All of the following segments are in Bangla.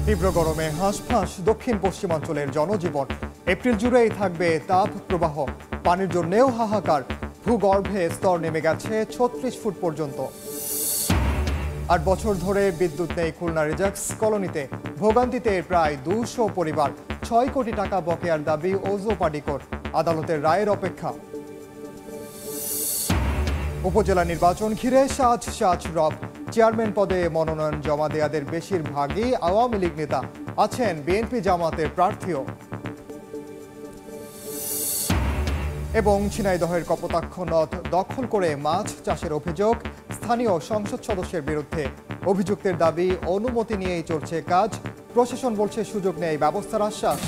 তীব্র গরমে হাঁসফাঁস দক্ষিণ পশ্চিমাঞ্চলের জনজীবন। এপ্রিল জুড়েই থাকবে তাপ প্রবাহ। পানির জন্যেও হাহাকার। ভূগর্ভে স্তর নেমে গেছে ৩৬ ফুট পর্যন্ত। ৮ বছর ধরে বিদ্যুৎ নেই খুলনা রিজাক্স কলোনিতে। ভোগান্তিতে প্রায় ২০০ পরিবার। ৬ কোটি টাকা বকেয়ার দাবি ওজো পাডিকোর। আদালতের রায়ের অপেক্ষা। উপজেলা নির্বাচন ঘিরে সাজ রব। চেয়ারম্যান পদে মনোনয়ন জমা দেয়াদের বেশিরভাগই আওয়ামী লীগ নেতা। আছেন বিএনপি জামাতের প্রার্থীও। এবং ঝিনাইদহের কপোতাক্ষ নদ দখল করে মাছ চাষের অভিযোগ। স্থানীয় সংসদ সদস্যের বিরুদ্ধে। অভিযুক্তের দাবি, অনুমতি নিয়েই চলছে কাজ। প্রশাসন বলছে সুযোগ নেই ব্যবস্থার আশ্বাস।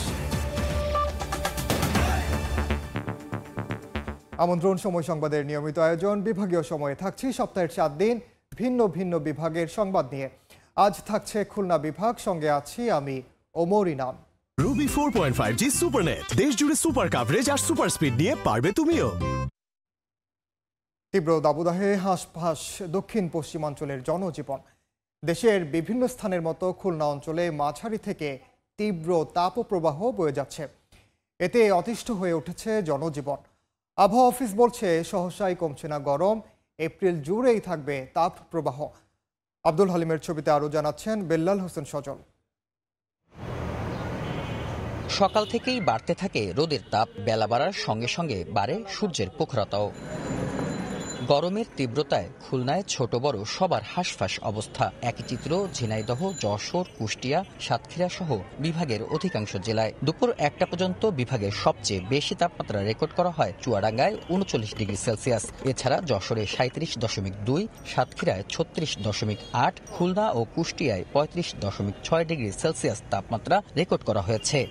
আমন্ত্রণ সময় সংবাদের নিয়মিত আয়োজন। বিভাগীয় সময়ে থাকছি সপ্তাহের 7 দিন ভিন্ন ভিন্ন বিভাগের সংবাদ নিয়ে। আজ থাকছে খুলনা বিভাগ, সঙ্গে আছি আমি ওমর ইনাম। রুবি 4.5G সুপারনেট, দেশ জুড়ে সুপার কভারেজ আর সুপার স্পিড নিয়ে পারবে তুমিও। তীব্র দাবদাহে হাঁসফাঁস দক্ষিণ পশ্চিমাঞ্চলের জনজীবন। দেশের বিভিন্ন স্থানের মতো খুলনা অঞ্চলে মাঝারি থেকে তীব্র তাপপ্রবাহ বয়ে যাচ্ছে। এতে অতিষ্ঠ হয়ে উঠেছে জনজীবন। আবহাওয়া অফিস বলছে সহসাই কমছে না গরম। এপ্রিল জুড়েই থাকবে তাপ প্রবাহ। আব্দুল হালিমের ছবিতে আরও জানাচ্ছেন বেল্লাল হোসেন সজল। সকাল থেকেই বাড়তে থাকে রোদের তাপ। বেলা বাড়ার সঙ্গে সঙ্গে বাড়ে সূর্যের প্রখরতাও। গরমের তীব্রতায় খুলনায় ছোট বড় সবার হাঁসফাঁস অবস্থা। একই চিত্র ঝিনাইদহ, যশোর, কুষ্টিয়া, সাতক্ষীরা সহ বিভাগের অধিকাংশ জেলায়। দুপুর 1টা পর্যন্ত বিভাগের সবচেয়ে বেশি তাপমাত্রা রেকর্ড করা হয় চুয়াডাঙ্গায় ৩৯ ডিগ্রি সেলসিয়াস। এছাড়া যশোরে ৩৭.২, সাতক্ষীরায় ৩৬.৮, খুলনা ও কুষ্টিয়ায় ৩৫.৬ ডিগ্রি সেলসিয়াস তাপমাত্রা রেকর্ড করা হয়েছে।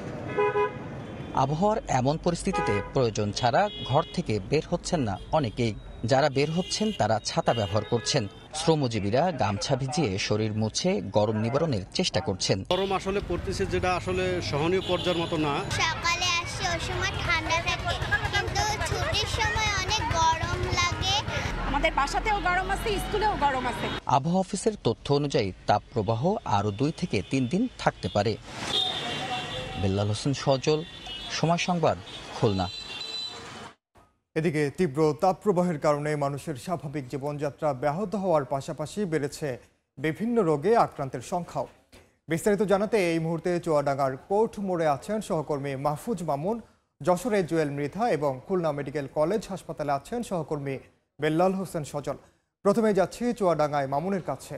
আবহাওয়ার এমন পরিস্থিতিতে প্রয়োজন ছাড়া ঘর থেকে বের হচ্ছেন না অনেকেই। যারা বের হচ্ছেন তারা ছাতা ব্যবহার করছেন। শ্রমজীবীরা গামছা ভিজিয়ে শরীর মুছে গরম নিবারণের চেষ্টা করছেন। গরম আসলে পড়তেছে, যেটা আসলে সহনীয় পর্যায়ের মতো না। সকালে আসি ওই সময় ঠান্ডা থাকে, কিন্তু ছুটির সময় অনেক গরম লাগে। আমাদের বাসাতেও গরম আছে, স্কুলেও গরম আছে। আবহাওয়া অফিসের তথ্য অনুযায়ী তাপপ্রবাহ আরও 2 থেকে 3 দিন থাকতে পারে। বেল্লাল হোসেন সজল, সময় সংবাদ, খুলনা। এদিকে তীব্র তাপপ্রবাহের কারণে মানুষের স্বাভাবিক জীবনযাত্রা ব্যাহত হওয়ার পাশাপাশি বেড়েছে বিভিন্ন রোগে আক্রান্তের সংখ্যাও। বিস্তারিত জানাতে এই মুহূর্তে চুয়াডাঙ্গার কোর্ট মোড়ে আছেন সহকর্মী মাহফুজ মামুন, যশোরে জুয়েল মৃধা এবং খুলনা মেডিকেল কলেজ হাসপাতালে আছেন সহকর্মী বেল্লাল হোসেন সজল। প্রথমে যাচ্ছি চুয়াডাঙ্গায় মামুনের কাছে।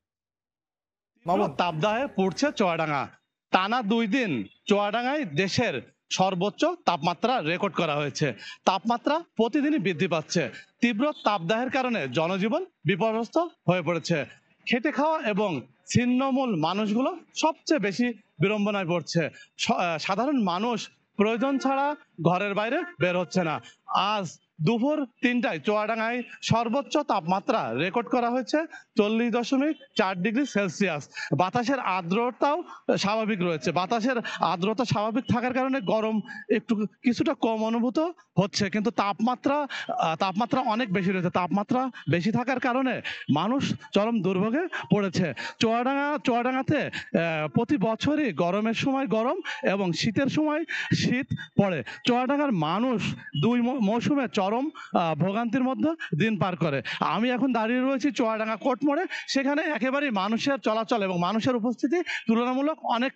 মামুন, তাপদাহে পড়ছে চুয়াডাঙ্গা। টানা 2 দিন চুয়াডাঙ্গায় দেশের সর্বোচ্চ তাপমাত্রা রেকর্ড করা হয়েছে। তাপমাত্রা প্রতিদিনই বৃদ্ধি পাচ্ছে। তীব্র তাপদাহের কারণে জনজীবন বিপর্যস্ত হয়ে পড়েছে। খেটে খাওয়া এবং ছিন্নমূল মানুষগুলো সবচেয়ে বেশি বিড়ম্বনায় পড়ছে। সাধারণ মানুষ প্রয়োজন ছাড়া ঘরের বাইরে বের হচ্ছে না। আজ দুপুর 3টায় চুয়াডাঙ্গায় সর্বোচ্চ তাপমাত্রা রেকর্ড করা হয়েছে 40.4 ডিগ্রি সেলসিয়াস। বাতাসের আর্দ্রতাও স্বাভাবিক রয়েছে। বাতাসের আর্দ্রতা স্বাভাবিক থাকার কারণে গরম কিছুটা কম অনুভূত হচ্ছে, কিন্তু তাপমাত্রা অনেক বেশি রয়েছে। তাপমাত্রা বেশি থাকার কারণে মানুষ চরম দুর্ভোগে পড়েছে। চুয়াডাঙ্গাতে প্রতি বছরই গরমের সময় গরম এবং শীতের সময় শীত পড়ে। চুয়াডাঙ্গার মানুষ 2 মৌসুমে চরম ভোগান্তির মধ্যে দিন পার করে। আমি এখন দাঁড়িয়ে রয়েছি চুয়াডাঙ্গা কোর্ট মোড়ে। সেখানে একেবারেই মানুষের চলাচল এবং মানুষের উপস্থিতি তুলনামূলক অনেক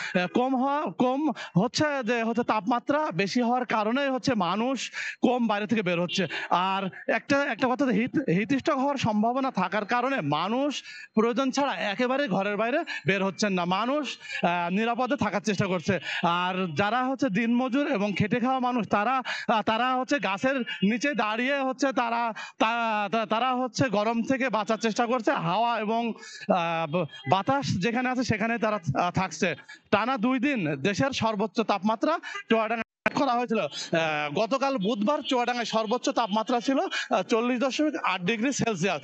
কম হচ্ছে। যে হচ্ছে তাপমাত্রা বেশি হওয়ার কারণে হচ্ছে মানুষ কম বাইরে থেকে বের হচ্ছে। আর একটা কথা, হিটস্ট্রোক হওয়ার সম্ভাবনা থাকার কারণে মানুষ প্রয়োজন ছাড়া একেবারে ঘরের বাইরে বের হচ্ছেন না। মানুষ নিরাপদে থাকার চেষ্টা করছে। আর যারা হচ্ছে দিনমজুর এবং খেটে খাওয়া মানুষ, তারা হচ্ছে গাছের নিচে দাঁড়িয়ে হচ্ছে তারা হচ্ছে গরম থেকে বাঁচার চেষ্টা করছে। হাওয়া এবং বাতাস যেখানে আছে সেখানে তারা থাকছে। টানা 2 দিন দেশের সর্বোচ্চ তাপমাত্রা চুয়াডাঙ্গা করা হয়েছিল। গতকাল বুধবার চুয়াডাঙ্গায় সর্বোচ্চ তাপমাত্রা ছিল 40.8 ডিগ্রি সেলসিয়াস।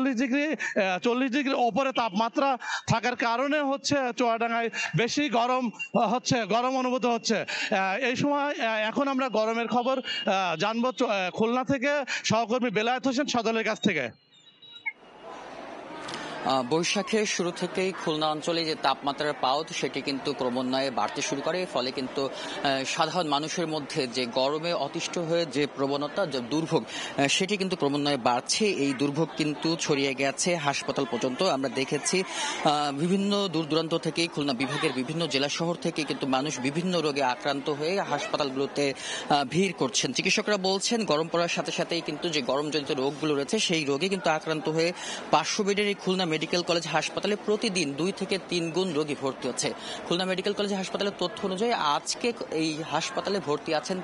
40 ডিগ্রি ওপরে তাপমাত্রা থাকার কারণে হচ্ছে চুয়াডাঙ্গায় বেশি গরম অনুভূত হচ্ছে। এই সময় এখন আমরা গরমের খবর জানবো খুলনা থেকে সহকর্মী বেলায়েত হোসেন সজলের কাছ থেকে। বৈশাখের শুরু থেকেই খুলনা অঞ্চলে যে তাপমাত্রার পাওত সেটি কিন্তু ক্রমান্বয়ে বাড়তে শুরু করে, ফলে কিন্তু সাধারণ মানুষের মধ্যে যে গরমে অতিষ্ঠ হয়ে যে প্রবণতা, যে দুর্ভোগ, সেটি কিন্তু ক্রমান্বয়ে বাড়ছে। এই দুর্ভোগ কিন্তু ছড়িয়ে গেছে হাসপাতাল পর্যন্ত। আমরা দেখেছি বিভিন্ন দূর দূরান্ত থেকেই খুলনা বিভাগের বিভিন্ন জেলা শহর থেকে কিন্তু মানুষ বিভিন্ন রোগে আক্রান্ত হয়ে হাসপাতালগুলোতে ভিড় করছেন। চিকিৎসকরা বলছেন গরম পড়ার সাথে সাথেই কিন্তু যে গরমজনিত রোগগুলো রয়েছে সেই রোগে কিন্তু আক্রান্ত হয়ে 500 বেডের এই খুলনা মেডিকেল কলেজ হাসপাতালে প্রতিদিন 2 থেকে 3 গুণ রোগী ভর্তি হচ্ছে। খুলনা মেডিকেল কলেজ হাসপাতালের তথ্য অনুযায়ী আজকে এই হাসপাতালে ভর্তি আছেন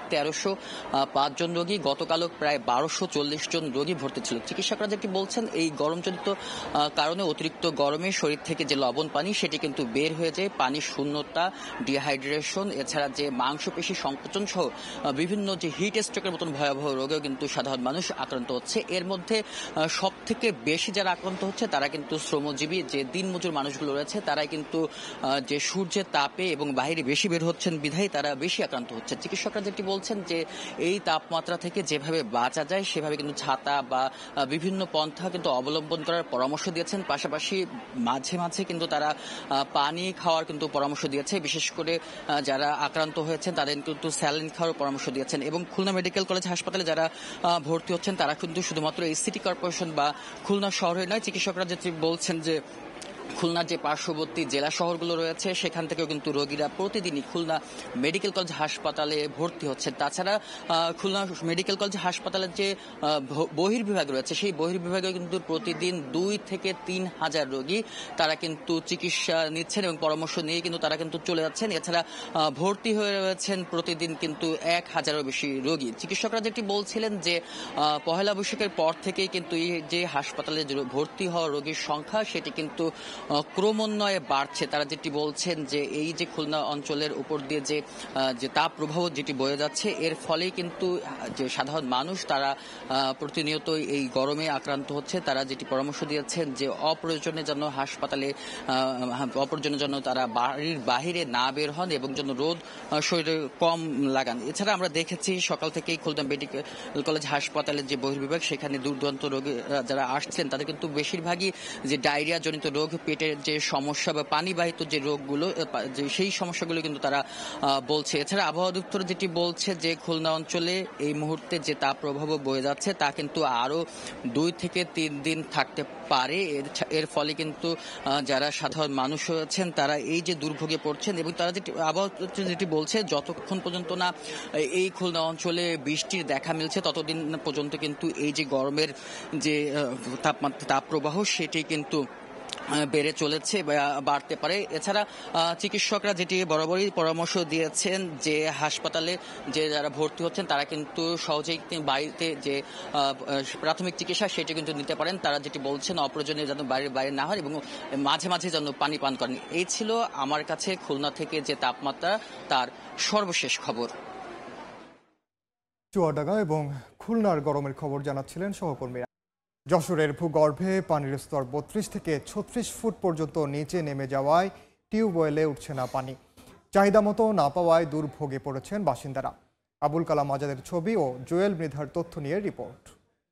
1305 জন রোগী। গতকালও প্রায় 1240 জন রোগী ভর্তি ছিল। চিকিৎসকরা যেটি বলছেন, এই গরমজনিত কারণে অতিরিক্ত গরমে শরীর থেকে যে লবণ পানি সেটি কিন্তু বের হয়ে যায়, পানি শূন্যতা, ডিহাইড্রেশন, এছাড়া যে মাংসপেশি সংকোচন সহ বিভিন্ন যে হিট স্ট্রোকের মতন ভয়াবহ রোগেও কিন্তু সাধারণ মানুষ আক্রান্ত হচ্ছে। এর মধ্যে সব থেকে বেশি যারা আক্রান্ত হচ্ছে তারা কিন্তু শ্রমজীবী যে দিনমজুর মানুষগুলো রয়েছে, তারাই কিন্তু যে সূর্যের তাপে এবং বাইরে বেশি বের হচ্ছেন বিধায় তারা বেশি আক্রান্ত হচ্ছে। চিকিৎসকরা যেটি বলছেন যে এই তাপমাত্রা থেকে যেভাবে বাঁচা যায় সেভাবে কিন্তু ছাতা বা বিভিন্ন পন্থা কিন্তু অবলম্বন করার পরামর্শ দিয়েছেন। পাশাপাশি মাঝে মাঝে কিন্তু তারা পানি খাওয়ার কিন্তু পরামর্শ দিয়েছে। বিশেষ করে যারা আক্রান্ত হয়েছেন তাদের কিন্তু স্যালাইন খাওয়ার পরামর্শ দিয়েছেন। এবং খুলনা মেডিকেল কলেজ হাসপাতালে যারা ভর্তি হচ্ছেন তারা কিন্তু শুধুমাত্র এই সিটি কর্পোরেশন বা খুলনা শহরে নয়, চিকিৎসকরা যেটি বলছেন যে খুলনার যে পার্শ্ববর্তী জেলা শহরগুলো রয়েছে সেখান থেকেও কিন্তু রোগীরা প্রতিদিনই খুলনা মেডিকেল কলেজ হাসপাতালে ভর্তি হচ্ছে। তাছাড়া খুলনা মেডিকেল কলেজ হাসপাতালের যে বহির্বিভাগ রয়েছে সেই বহির্বিভাগে কিন্তু প্রতিদিন 2 থেকে 3 হাজার রোগী তারা কিন্তু চিকিৎসা নিচ্ছেন এবং পরামর্শ নিয়ে কিন্তু তারা কিন্তু চলে যাচ্ছেন। এছাড়া ভর্তি হয়ে রয়েছেন প্রতিদিন কিন্তু 1000-এরও বেশি রোগী। চিকিৎসকরা যেটি বলছিলেন যে পহেলা বৈশাখের পর থেকেই কিন্তু এই যে হাসপাতালে ভর্তি হওয়া রোগীর সংখ্যা সেটি কিন্তু ক্রমান্বয়ে বাড়ছে। তারা যেটি বলছেন যে এই যে খুলনা অঞ্চলের উপর দিয়ে যে তাপ প্রবাহ যেটি বয়ে যাচ্ছে এর ফলেই কিন্তু যে সাধারণ মানুষ তারা প্রতিনিয়ত এই গরমে আক্রান্ত হচ্ছে। তারা যেটি পরামর্শ দিয়েছেন যে অপ্রয়োজনে যেন হাসপাতালে অপ্রয়োজনে যেন তারা বাড়ির বাহিরে না বের হন এবং যেন রোদ শরীরে কম লাগান। এছাড়া আমরা দেখেছি সকাল থেকেই খুলনা মেডিকেল কলেজ হাসপাতালের যে বহির্বিভাগ সেখানে দূর দূরান্ত রোগী যারা আসছেন তাদের কিন্তু বেশিরভাগই যে ডায়রিয়া জনিত রোগ, পেটের যে সমস্যা বা পানিবাহিত যে রোগগুলো সেই সমস্যাগুলো কিন্তু তারা বলছে। এছাড়া আবহাওয়া দপ্তর যেটি বলছে যে খুলনা অঞ্চলে এই মুহূর্তে যে তাপ প্রবাহ বয়ে যাচ্ছে তা কিন্তু আরো 2 থেকে 3 দিন থাকতে পারে। এর ফলে কিন্তু যারা সাধারণ মানুষ রয়েছেন তারা এই যে দুর্ভোগে পড়ছেন এবং তারা যেটি আবহাওয়া যেটি বলছে যতক্ষণ পর্যন্ত না এই খুলনা অঞ্চলে বৃষ্টির দেখা মিলছে ততদিন পর্যন্ত কিন্তু এই যে গরমের যে তাপ প্রবাহ সেটি কিন্তু বেড়ে চলেছে বা বাড়তে পারে। এছাড়া চিকিৎসকরা যেটি বরাবরই পরামর্শ দিয়েছেন যে হাসপাতালে যে যারা ভর্তি হচ্ছেন তারা কিন্তু সহজেই বাড়িতে যে প্রাথমিক চিকিৎসা সেটি কিন্তু নিতে পারেন। তারা যেটি বলছেন অপ্রয়োজনীয় যেন বাইরে না হয় এবং মাঝে মাঝে যেন পানি পান করেন। এই ছিল আমার কাছে খুলনা থেকে যে তাপমাত্রা তার সর্বশেষ খবর। চুয়াডাঙ্গা এবং খুলনার গরমের খবর জানাচ্ছিলেন সহকর্মীরা। যশোরের ভূগর্ভে পানির স্তর 32 থেকে 36 ফুট পর্যন্ত নিচে নেমে যাওয়ায় টিউবওয়েলে উঠছে না পানি। চাহিদা মতো না পাওয়ায় দুর্ভোগে পড়েছেন বাসিন্দারা। আবুল কালাম আজাদের ছবি ও জুয়েল মৃধার তথ্য নিয়ে রিপোর্ট।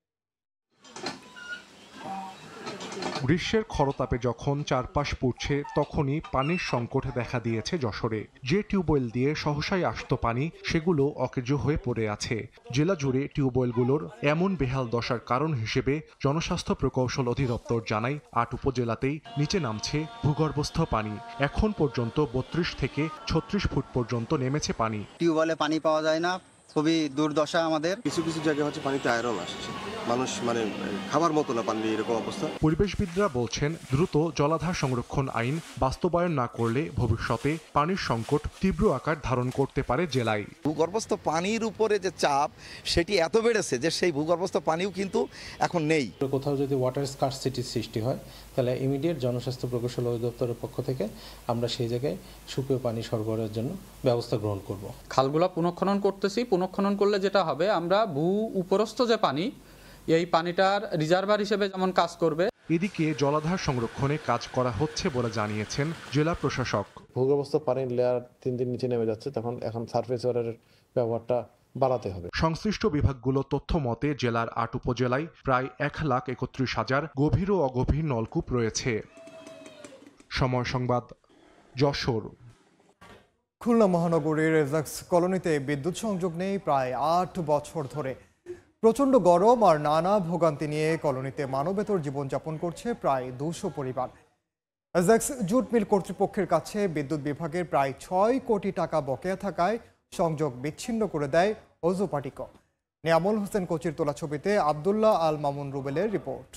গ্রীষ্মের খরতাপে যখন চারপাশ পুড়ছে তখনই পানির সংকট দেখা দিয়েছে যশোরে। যে টিউবওয়েল দিয়ে সহসাই আসতো পানি সেগুলো অকেজো হয়ে পড়ে আছে। জেলা জুড়ে টিউবওয়েলগুলোর এমন বেহাল দশার কারণ হিসেবে জনস্বাস্থ্য প্রকৌশল অধিদপ্তর জানায় 8 উপজেলাতেই নিচে নামছে ভূগর্ভস্থ পানি। এখন পর্যন্ত 32 থেকে 36 ফুট পর্যন্ত নেমেছে পানি। টিউবওয়েলে পানি পাওয়া যায় না, খুবই দুর্দশা আমাদের। কিছু কিছু জায়গায় হচ্ছে পানিতে আয়রন আসছে, মানুষ খাবার মতো না পানি, এরকম অবস্থা। পরিবেশবিদরা বলছেন দ্রুত জলাধার সংরক্ষণ আইন বাস্তবায়ন না করলে ভবিষ্যতে পানির সংকট তীব্র আকার ধারণ করতে পারে জেলায়। ভূগর্ভস্থ পানির উপরে যে চাপ সেটি এত বেড়েছে যে সেই ভূগর্ভস্থ পানিও কিন্তু এখন নেই। কোথাও যদি ওয়াটার স্কারসিটি সৃষ্টি হয় তাহলে ইমিডিয়েট জনস্বাস্থ্য প্রকৌশল অধিদপ্তরের পক্ষ থেকে আমরা সেই জায়গায় সুপেয় পানি সরবরাহের জন্য ব্যবস্থা গ্রহণ করব। খালগুলা পুনঃখনন করতেছি, পুনঃখনন করলে যেটা হবে আমরা উপরস্থ যে পানি এই পানিটার রিজার্ভার হিসেবে যেমন কাজ করবে। এদিকে জলাধার সংরক্ষণে কাজ করা হচ্ছে বলে জানিয়েছেন জেলা প্রশাসক। ভূগর্ভস্থ পানির লেয়ার 3 দিন নিচে নেমে যাচ্ছে, এখন সারফেস ওয়াটারের ব্যবহারটা বাড়াতে হবে। সংশ্লিষ্ট বিভাগগুলো তথ্য মতে জেলার ৮ উপজেলায় প্রায় ১,৩১,০০০ গভীর ও অগভীর নলকূপ রয়েছে। সময় সংবাদ, যশোর। খুলনা মহানগরীর এজাক্স কলোনিতে বিদ্যুৎ সংযোগ নেই প্রায় ৮ বছর ধরে। প্রচণ্ড গরম আর নানা ভোগান্তি নিয়ে কলোনিতে মানবেতর জীবনযাপন করছে প্রায় ২০০ পরিবার। এজাক্স জুট মিল কর্তৃপক্ষের কাছে বিদ্যুৎ বিভাগের প্রায় ৬ কোটি টাকা বকেয়া থাকায় সংযোগ বিচ্ছিন্ন করে দেয় ওজো পাটিকো। নিয়ামুল হোসেন কোচির তোলা ছবিতে আবদুল্লাহ আল মামুন রুবেলের রিপোর্ট।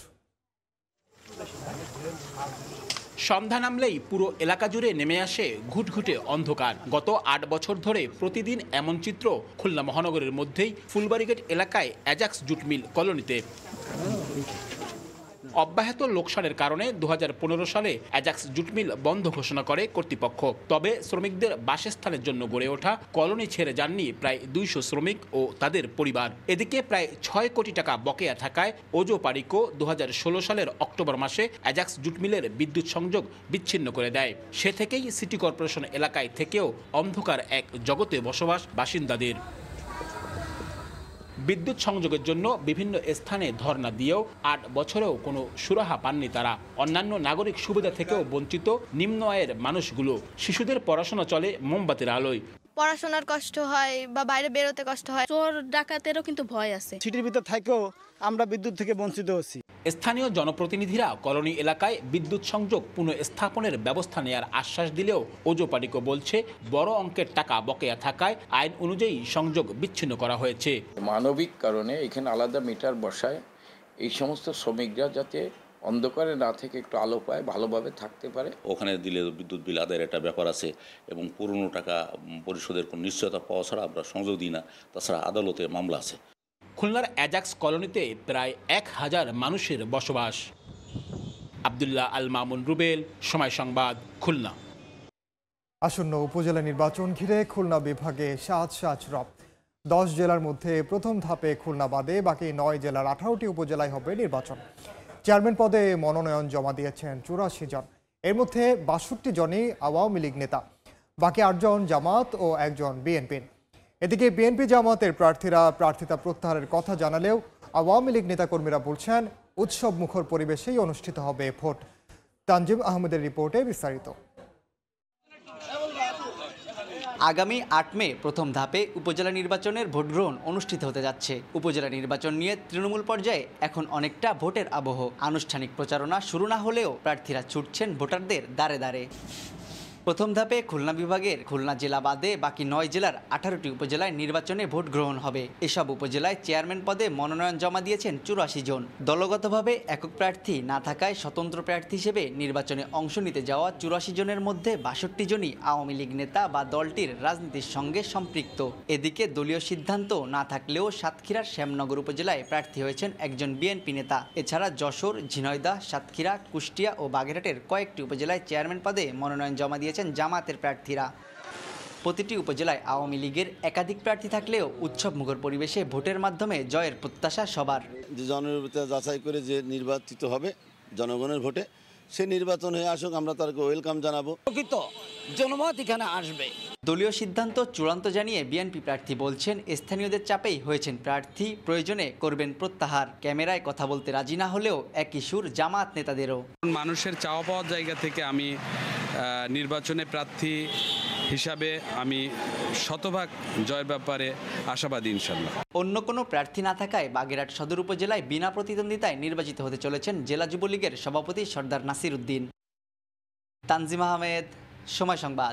সন্ধ্যা নামলেই পুরো এলাকা জুড়ে নেমে আসে ঘুটঘুটে অন্ধকার। গত ৮ বছর ধরে প্রতিদিন এমন চিত্র খুলনা মহানগরের মধ্যেই ফুলবাড়িগেট এলাকায় এজাক্স জুট মিল কলোনিতে। অব্যাহত লোকসানের কারণে ২০১৫ সালে এজাক্স জুট মিল বন্ধ ঘোষণা করে কর্তৃপক্ষ। তবে শ্রমিকদের বাসস্থানের জন্য গড়ে ওঠা কলোনি ছেড়ে যাননি প্রায় ২০০ শ্রমিক ও তাদের পরিবার। এদিকে প্রায় ৬ কোটি টাকা বকেয়া থাকায় ওজো পাটিকো ২০১৬ সালের অক্টোবর মাসে এজাক্স জুট মিলের বিদ্যুৎ সংযোগ বিচ্ছিন্ন করে দেয়। সে থেকেই সিটি কর্পোরেশন এলাকায় থেকেও অন্ধকার এক জগতে বসবাস বাসিন্দাদের। বিদ্যুৎ সংযোগের জন্য বিভিন্ন স্থানে ধর্ণা দিয়েও ৮ বছরেও কোনো সুরাহা পাননি তারা। অন্যান্য নাগরিক সুবিধা থেকেও বঞ্চিত নিম্ন আয়ের মানুষগুলো। শিশুদের পড়াশোনা চলে মোমবাতির আলোয়। পড়াশোনার কষ্ট হয় বা বাইরে বেরোতে কষ্ট হয়। চোর ডাকাতেরও কিন্তু ভয় আছে। সিটির ভিতর থেকেও আমরা বিদ্যুৎ থেকে বঞ্চিত হচ্ছি। স্থানীয় জনপ্রতিনিধিরা কলোনি এলাকায় বিদ্যুৎ সংযোগ পুনঃস্থাপনের ব্যবস্থা নেওয়ার আশ্বাস দিলেও ওজো পাটিকো বলছে বড় অঙ্কের টাকা বকেয়া থাকায় আইন অনুযায়ী সংযোগ বিচ্ছিন্ন করা হয়েছে। মানবিক কারণে এখানে আলাদা মিটার বসায় এই সমস্ত শ্রমিকরা যাতে অন্ধকারে না থেকে একটু আলো পায়, ভালোভাবে থাকতে পারে। ওখানে দিলে বিদ্যুৎ বিল আদায়ের একটা ব্যাপার আছে এবং পুরনো টাকা পরিশোধের কোনো নিশ্চয়তা পাওয়া ছাড়া আমরা সংযোগ দিই না। তাছাড়া আদালতে মামলা আছে। খুলনার এজাক্স কলোনিতে প্রায় ১,০০০ মানুষের বসবাস। আবদুল্লাহ আল মামুন রুবেল, সময় সংবাদ, খুলনা। আসন্ন উপজেলা নির্বাচন ঘিরে খুলনা বিভাগে সাজ রব। ১০ জেলার মধ্যে প্রথম ধাপে খুলনা বাদে বাকি ৯ জেলার ১৮টি উপজেলায় হবে নির্বাচন। চেয়ারম্যান পদে মনোনয়ন জমা দিয়েছেন ৮৪ জন। এর মধ্যে ৬২ জনই আওয়ামী লীগ নেতা, বাকি ৮ জন জামাত ও ১ জন বিএনপির। এদিকে বিএনপি জামাতের প্রার্থীরা প্রার্থিতা প্রত্যাহারের কথা জানালেও আওয়ামী লীগ নেতাকর্মীরা বলছেন উৎসব মুখর পরিবেশেই অনুষ্ঠিত হবে ভোট। তানজিম আহমেদের রিপোর্টে বিস্তারিত। আগামী ৮ মে প্রথম ধাপে উপজেলা নির্বাচনের ভোট গ্রহণ অনুষ্ঠিত হতে যাচ্ছে। উপজেলা নির্বাচন নিয়ে তৃণমূল পর্যায়ে এখন অনেকটা ভোটের আবহ। আনুষ্ঠানিক প্রচারণা শুরু না হলেও প্রার্থীরা ছুটছেন ভোটারদের দ্বারে দ্বারে। প্রথম ধাপে খুলনা বিভাগের খুলনা জেলা বাদে বাকি ৯ জেলার ১৮টি উপজেলায় নির্বাচনে ভোট গ্রহণ হবে। এসব উপজেলায় চেয়ারম্যান পদে মনোনয়ন জমা দিয়েছেন ৮৪ জন। দলগতভাবে একক প্রার্থী না থাকায় স্বতন্ত্র প্রার্থী হিসেবে নির্বাচনে অংশ নিতে যাওয়া ৮৪ জনের মধ্যে ৬২ জনই আওয়ামী লীগ নেতা বা দলটির রাজনীতির সঙ্গে সম্পৃক্ত। এদিকে দলীয় সিদ্ধান্ত না থাকলেও সাতক্ষীরার শ্যামনগর উপজেলায় প্রার্থী হয়েছেন একজন বিএনপি নেতা। এছাড়া যশোর, ঝিনাইদহ, সাতক্ষীরা, কুষ্টিয়া ও বাগেরহাটের কয়েকটি উপজেলায় চেয়ারম্যান পদে মনোনয়ন জমা দিয়েছেন জামাতের প্রার্থীরা। প্রতিটি উপজেলায় আওয়ামী লীগের একাধিক প্রার্থী থাকলেও উৎসব মুখর পরিবেশে ভোটের মাধ্যমে জয়ের প্রত্যাশা সবার। যে জনপ্রতিনিধি যাচাই করে যে নির্বাচিত হবে জনগণের ভোটে, সে নির্বাচন হয়ে আসুক, আমরা তাকে ওয়েলকাম জানাবো। প্রকৃত জনমত এখানে আসবে। দলীয় সিদ্ধান্ত চূড়ান্ত জানিয়ে বিএনপি প্রার্থী বলছেন স্থানীয়দের চাপেই হয়েছেন প্রার্থী, প্রয়োজনে করবেন প্রত্যাহার। ক্যামেরায় কথা বলতে রাজি না হলেও একই সুর জামাত নেতাদেরও। মানুষের চাওয়া পাওয়ার জায়গা থেকে আমি নির্বাচনে প্রার্থী হিসাবে আমি শতভাগ জয়ের ব্যাপারে আশাবাদী ইনশাল্লাহ। অন্য কোনো প্রার্থী না থাকায় বাগেরহাট সদর উপজেলায় বিনা প্রতিদ্বন্দ্বিতায় নির্বাচিত হতে চলেছেন জেলা যুবলীগের সভাপতি সর্দার নাসির উদ্দিন। তানজিম আহমেদ, সময় সংবাদ।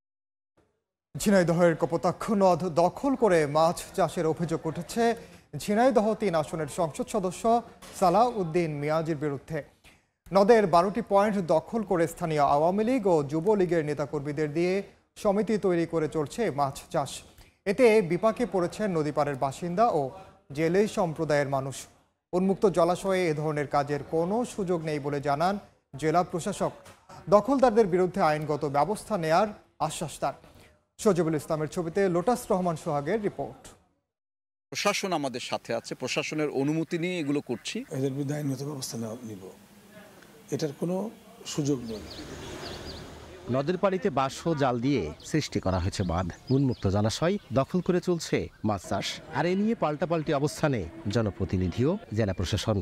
ঝিনাইদহের কপোতাক্ষ নদ দখল করে মাছ চাষের অভিযোগ উঠেছে ঝিনাইদহ ৩ আসনের সংসদ সদস্য সালাউদ্দিন মিয়াজির বিরুদ্ধে। নদের ১২টি পয়েন্ট দখল করে স্থানীয় আওয়ামী লীগ ও যুবলীগের নেতাকর্মীদের দিয়ে সমিতি তৈরি করে চলছে মাছ চাষ। এতে বিপাকে পড়েছেন নদীপাড়ের বাসিন্দা ও জেলে সম্প্রদায়ের মানুষ। উন্মুক্ত জলাশয়ে এ ধরনের কাজের কোনো সুযোগ নেই বলে জানান জেলা প্রশাসক। দখলদারদের বিরুদ্ধে আইনগত ব্যবস্থা নেয়ার আশ্বাস তার। সজিবুল ইসলামের ছবিতে লোটাস রহমান সোহাগের রিপোর্ট। প্রশাসন আমাদের সাথে আছে, প্রশাসনের অনুমতি নিয়ে এগুলো করছি। এদের বিরুদ্ধে আইনগত ব্যবস্থা নিব, এটার কোনো সুযোগ নেই। নদের পানিতে বাঁশ ও জাল দিয়ে সৃষ্টি করা হয়েছে বাঁধ। উন্মুক্ত জলাশয় দখল করে চলছে মাছ চাষ। আর এ নিয়ে পাল্টাপাল্টি অবস্থানে জনপ্রতিনিধি ও জেলা প্রশাসন।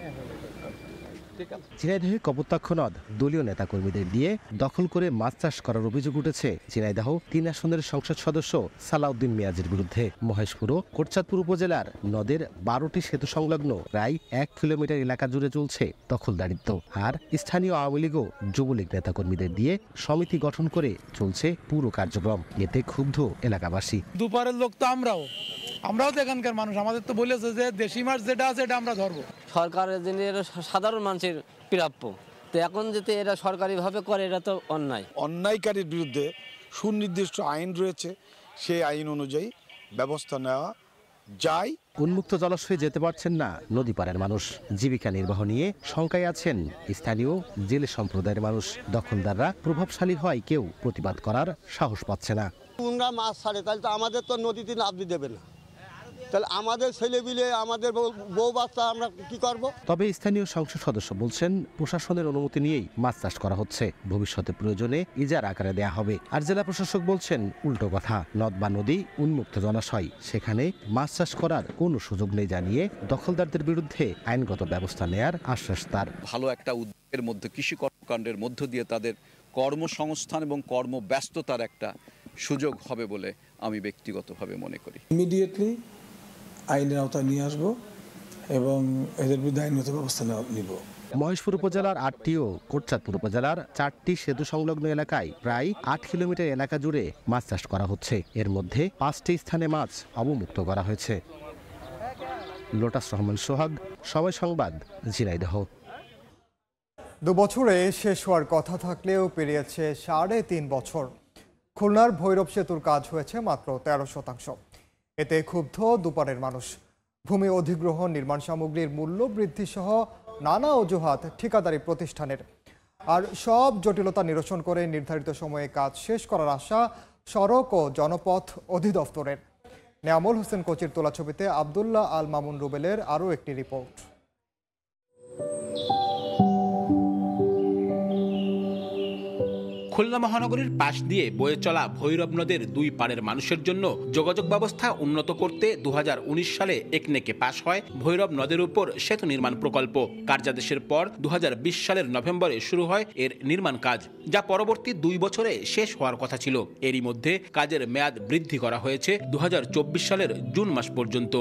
ঝিনাইদহে কপোতাক্ষ নদ দলীয় নেতাকর্মীদের দিয়ে দখল করে মাছ চাষ করার অভিযোগ উঠেছে ঝিনাইদহ ৩ আসনের সংসদ সদস্য সালাউদ্দিন মিয়াজের বিরুদ্ধে। মহেশপুর ও কোটচাঁদপুর উপজেলার নদের ১২টি সেতু সংলগ্ন প্রায় ১ কিলোমিটার এলাকা জুড়ে চলছে দখলদারিত্ব। আর স্থানীয় আওয়ামী লীগ ও যুবলীগ নেতাকর্মীদের দিয়ে সমিতি গঠন করে চলছে পুরো কার্যক্রম। এতে ক্ষুব্ধ এলাকাবাসী। দুপারের লোক তো আমরাও তো এখানকার মানুষ, আমাদের তো বলেছে যে দেশি মাছ যেটা আছে এটা আমরা ধরবো। সরকারের জন্য সাধারণ মানুষের প্রাপ্য, তো এখন যদি এরা সরকারিভাবে করে এটা তো অন্যায়। অন্যায়কারীর বিরুদ্ধে সুনির্দিষ্ট আইন রয়েছে, সেই আইন অনুযায়ী ব্যবস্থা নেওয়া যায়। উন্মুক্ত জলাশয়ে যেতে পারছেন না নদীপাড়ের মানুষ। জীবিকা নির্বাহ নিয়ে শঙ্কায় আছেন স্থানীয় জেলে সম্প্রদায়ের মানুষ। দখলদাররা প্রভাবশালী হয় কেউ প্রতিবাদ করার সাহস পাচ্ছে না। তোমরা মাছ ছাড়ে তাহলে তো আমাদের তো নদীতে নামতে দেবে না, তাহলে আমাদের ছেলেপিলে আমাদের বউ বাচ্চা আমরা কি করব? তবে স্থানীয় সংসদ সদস্য বলছেন প্রশাসনের অনুমতি নিয়েই মাছ চাষ করা হচ্ছে। ভবিষ্যতে প্রয়োজনে ইজারা আকারে দেয়া হবে। আর জেলা প্রশাসক বলছেন উল্টো কথা। নদ বা নদী উন্মুক্ত জলাশয়, সেখানে মাছ চাষ করার কোনো সুযোগ নেই জানিয়ে দখলদারদের বিরুদ্ধে আইনগত ব্যবস্থা নেয়ার আশ্বাস তার। ভালো একটা উদ্যোগের মধ্যে কৃষি কর্মকাণ্ডের মধ্য দিয়ে তাদের কর্মসংস্থান এবং কর্মব্যস্ততার একটা সুযোগ হবে বলে আমি ব্যক্তিগতভাবে মনে করি। ইমিডিয়েটলি আইনের আওতায় নিয়ে আসবো এবং এদের বিরুদ্ধে আইনগত ব্যবস্থা নিব। মহেশপুর উপজেলার ৮টি ও কোটচাঁদপুর উপজেলার 4টি সেতু সংলগ্ন এলাকায় প্রায় ৮ কিলোমিটার এলাকা জুড়ে মাছ চাষ করা হচ্ছে। এর মধ্যে 5টি স্থানে মাছ অবমুক্ত করা হয়েছে। লোটাস রহমান সোহাগ, সময় সংবাদ, ঝিনাইদহ। 2 বছরে শেষ হওয়ার কথা থাকলেও পেরিয়েছে 3.5 বছর। খুলনার ভৈরব সেতুর কাজ হয়েছে মাত্র 13%। এতে ক্ষুব্ধ দুপারের মানুষ। ভূমি অধিগ্রহণ, নির্মাণ সামগ্রীর মূল্য বৃদ্ধি সহ নানা অজুহাত ঠিকাদারি প্রতিষ্ঠানের। আর সব জটিলতা নিরসন করে নির্ধারিত সময়ে কাজ শেষ করার আশা সড়ক ও জনপথ অধিদপ্তরের। নেয়ামুল হোসেন কোচির তোলা ছবিতে আব্দুল্লাহ আল মামুন রুবেলের আরও একটি রিপোর্ট। খুলনা মহানগরীর পাশ দিয়ে বয়ে চলা ভৈরব নদের 2 পাড়ের মানুষের জন্য যোগাযোগ ব্যবস্থা উন্নত করতে 2019 সালে একনেকে পাশ হয় ভৈরব নদের উপর সেতু নির্মাণ প্রকল্প। কার্যাদেশের পর 2020 সালের নভেম্বরে শুরু হয় এর নির্মাণ কাজ, যা পরবর্তী 2 বছরে শেষ হওয়ার কথা ছিল। এরই মধ্যে কাজের মেয়াদ বৃদ্ধি করা হয়েছে 2024 সালের জুন মাস পর্যন্ত।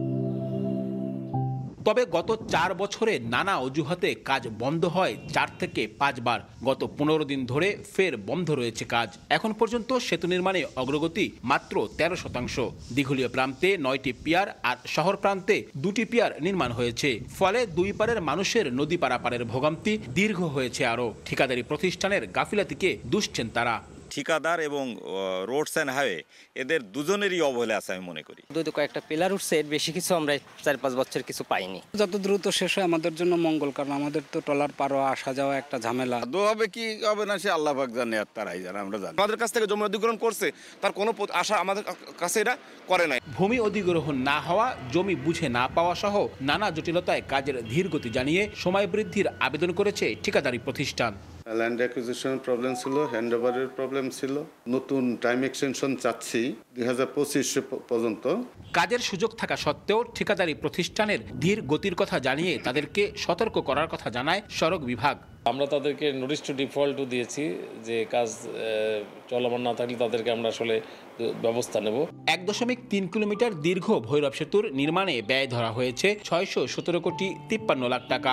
তবে গত 4 বছরে নানা অজুহাতে কাজ বন্ধ হয় 4 থেকে 5 বার। গত 15 দিন ধরে ফের বন্ধ রয়েছে কাজ। এখন পর্যন্ত সেতু নির্মাণে অগ্রগতি মাত্র 13%। দিঘুলিয়া প্রান্তে 9টি পিয়ার আর শহর প্রান্তে 2টি পিয়ার নির্মাণ হয়েছে। ফলে 2 পারের মানুষের নদী পারাপারের ভোগান্তি দীর্ঘ হয়েছে আরও। ঠিকাদারি প্রতিষ্ঠানের গাফিলাতিকে দুষছেন তারা। ঠিকাদার এবং রোডস অ্যান্ড হাইওয়ে এদের দুজনেরই অবহেলা আছে আমি মনে করি। দুটো কয়েকটা পিলার উঠছে, এর বেশি কিছু আমরা 4-5 বছর কিছু পাইনি। যত দ্রুত শেষ হয় আমাদের জন্য মঙ্গল, কারণ আমাদের তো ট্রলার পারো আসা যাওয়া একটা ঝামেলা। হবে কি হবে না সে আল্লাহ পাক জানে, আর তারাই জানে, আমরা জানি। আমাদের কাছ থেকে জমি অধিগ্রহণ করছে, তার কোনো আশা আমাদের কাছে এটা করে নাই। ভূমি অধিগ্রহণ না হওয়া, জমি বুঝে না পাওয়া সহ নানা জটিলতায় কাজের ধীরগতি জানিয়ে সময় বৃদ্ধির আবেদন করেছে ঠিকাদারি প্রতিষ্ঠান। ল্যান্ড অ্যাকুইজিশনের প্রবলেম ছিল, হ্যান্ডওভারের প্রবলেম ছিল। নতুন টাইম এক্সটেনশন চাচ্ছি 2025 পর্যন্ত। কাজের সুযোগ থাকা সত্ত্বেও ঠিকাদারি প্রতিষ্ঠানের ধীর গতির কথা জানিয়ে তাদেরকে সতর্ক করার কথা জানায় সড়ক বিভাগ। আমরা তাদেরকে নোটিশ টু ডিফল্টও দিয়েছি যে কাজ চলমান না থাকলে তাদেরকে আমরা আসলে ব্যবস্থা নেব। 1.3 কিলোমিটার দীর্ঘ ভৈরব সেতুর নির্মাণে ব্যয় ধরা হয়েছে 617 কোটি 53 লাখ টাকা।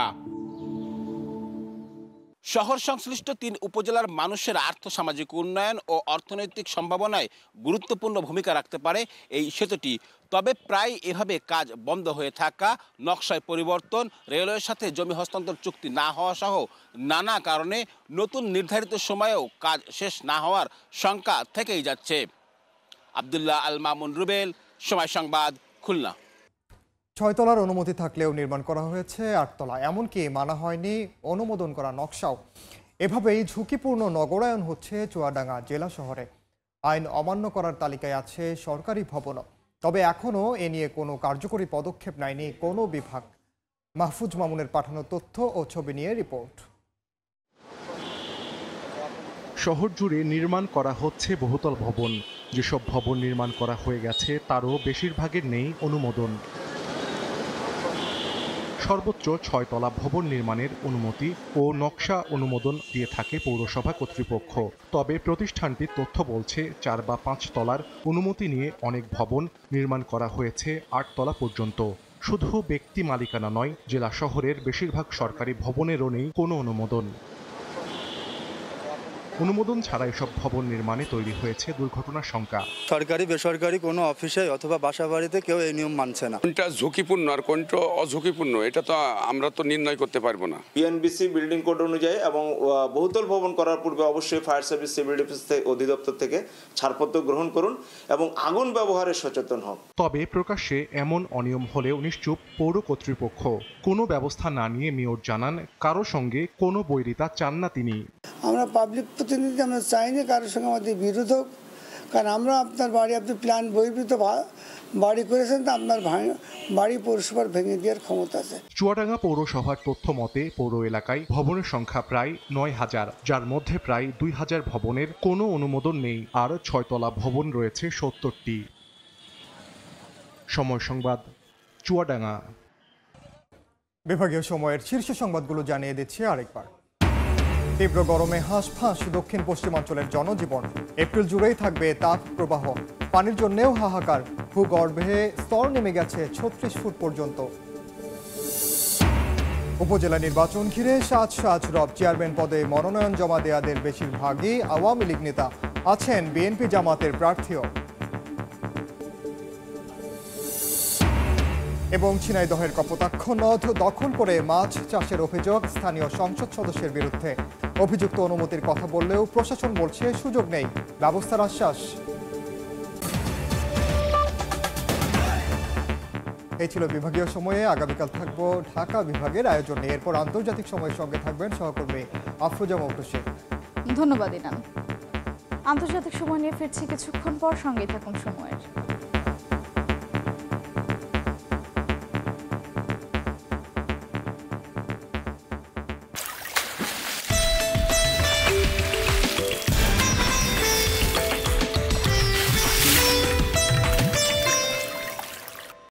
শহর সংশ্লিষ্ট 3 উপজেলার মানুষের আর্থসামাজিক উন্নয়ন ও অর্থনৈতিক সম্ভাবনায় গুরুত্বপূর্ণ ভূমিকা রাখতে পারে এই সেতুটি। তবে প্রায় এভাবে কাজ বন্ধ হয়ে থাকা, নকশায় পরিবর্তন, রেলওয়ের সাথে জমি হস্তান্তর চুক্তি না হওয়া সহ নানা কারণে নতুন নির্ধারিত সময়েও কাজ শেষ না হওয়ার শঙ্কা থেকেই যাচ্ছে। আব্দুল্লাহ আল মামুন রুবেল, সময় সংবাদ, খুলনা। 6 তলার অনুমতি থাকলেও নির্মাণ করা হয়েছে 8 তলা, এমনকি মানা হয়নি অনুমোদন করা নকশাও। এভাবেই ঝুঁকিপূর্ণ নগরায়ন হচ্ছে চুয়াডাঙ্গা জেলা শহরে। আইন অমান্য করার তালিকায় আছে সরকারি ভবনও। তবে এখনও এ নিয়ে কোনো কার্যকরী পদক্ষেপ নেয়নি কোনো বিভাগ। মাহফুজ মামুনের পাঠানো তথ্য ও ছবি নিয়ে রিপোর্ট। শহর জুড়ে নির্মাণ করা হচ্ছে বহুতল ভবন। যেসব ভবন নির্মাণ করা হয়ে গেছে তারও বেশিরভাগের নেই অনুমোদন। সর্বোচ্চ 6 তলা ভবন নির্মাণের অনুমতি ও নকশা অনুমোদন দিয়ে থাকে পৌরসভা কর্তৃপক্ষ। তবে প্রতিষ্ঠানটির তথ্য বলছে 4 বা 5 তলার অনুমতি নিয়ে অনেক ভবন নির্মাণ করা হয়েছে 8 তলা পর্যন্ত। শুধু ব্যক্তি মালিকানা নয়, জেলা শহরের বেশিরভাগ সরকারি ভবনেরও নেই কোনো অনুমোদন। অনুমোদন ছাড়া এসব ভবন নির্মাণে তৈরি হয়েছে দুর্ঘটনার শঙ্কা। সরকারি বেসরকারি কোনো অফিসে অথবা বাসা বাড়িতে কেউ এই নিয়ম মানছে না। কোনটা ঝুঁকিপূর্ণ আর কোনটা অঝুঁকিপূর্ণ এটা তো আমরা তো নির্ণয় করতে পারবো না। বিএনবিসি বিল্ডিং কোড অনুযায়ী এবং বহুতল ভবন করার পূর্বে অবশ্যই ফায়ার সার্ভিস সিভিল ডিফেন্স অধিদপ্তর থেকে ছাড়পত্র গ্রহণ করুন এবং আগুন ব্যবহারে সচেতন হন। তবে প্রকাশ্যে এমন অনিয়ম হলেও নিশ্চুপ পৌর কর্তৃপক্ষ। কোনো ব্যবস্থা না নিয়ে মেয়র জানান কারো সঙ্গে কোনো বৈরিতা চান না তিনি। আমরা পাবলিক প্রতিনিধি, আমরা চাইনি কারোর সঙ্গে আমাদের বিরোধ হোক, কারণ আমরা আপনার বাড়ি আপনি প্ল্যান বহির্ভূত বাড়ি করেছেন, তো আপনার বাড়ি পৌরসভার ভেঙে দেওয়ার ক্ষমতা আছে। চুয়াডাঙ্গা পৌরসভার তথ্য মতে পৌর এলাকায় ভবনের সংখ্যা প্রায় ৯,০০০, যার মধ্যে প্রায় ২,০০০ ভবনের কোনো অনুমোদন নেই আর ৬ তলা ভবন রয়েছে ৭০টি। সময় সংবাদ, চুয়াডাঙ্গা। বিভাগীয় সময়ের শীর্ষ সংবাদগুলো জানিয়ে দিচ্ছি আরেকবার। তীব্র গরমে হাঁসফাঁস দক্ষিণ পশ্চিমাঞ্চলের জনজীবন। এপ্রিল জুড়েই থাকবে তাপ প্রবাহ। পানির জন্যেও হাহাকার। ভূগর্ভে স্তর নেমে গেছে ৩৬ ফুট পর্যন্ত। উপজেলা নির্বাচন ঘিরে সাজ সাজ রব। চেয়ারম্যান পদে মনোনয়ন জমা দেয়াদের বেশিরভাগই আওয়ামী লীগ নেতা, আছেন বিএনপি জামাতের প্রার্থীও। এবং ঝিনাইদহের কপোতাক্ষ নদ দখল করে মাছ চাষের অভিযোগ স্থানীয় সংসদ সদস্যের বিরুদ্ধে। অভিযুক্ত অনুমতির কথা বললেও প্রশাসন বলছে সুযোগ নেই, ব্যবস্থার আশ্বাস। এই ছিল বিভাগীয় সময়ে। আগামীকাল থাকবো ঢাকা বিভাগের আয়োজনে। এরপর আন্তর্জাতিক সময়ের সঙ্গে থাকবেন সহকর্মী আফরোজা মৌটুসী। ধন্যবাদ ইনান। আন্তর্জাতিক সময় নিয়ে ফিরছি কিছুক্ষণ পর, সঙ্গে থাকুন সময়ের।